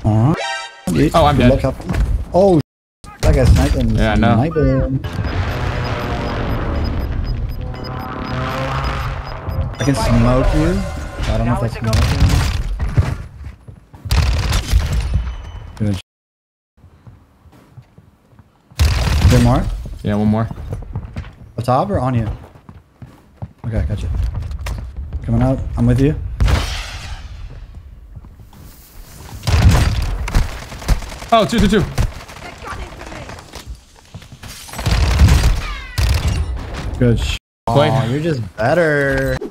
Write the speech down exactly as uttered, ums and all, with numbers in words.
Alright. Oh, I'm Good dead. luck. Oh, that guy's sniping. Yeah, I know. Sniping. I can smoke you. I don't know if that's smoking. Good. Good mark. Yeah, one more. Up top or on you? Okay, gotcha. Coming out. I'm with you. Oh, two, two, two. Good. Sh Wait. Oh, you're just better.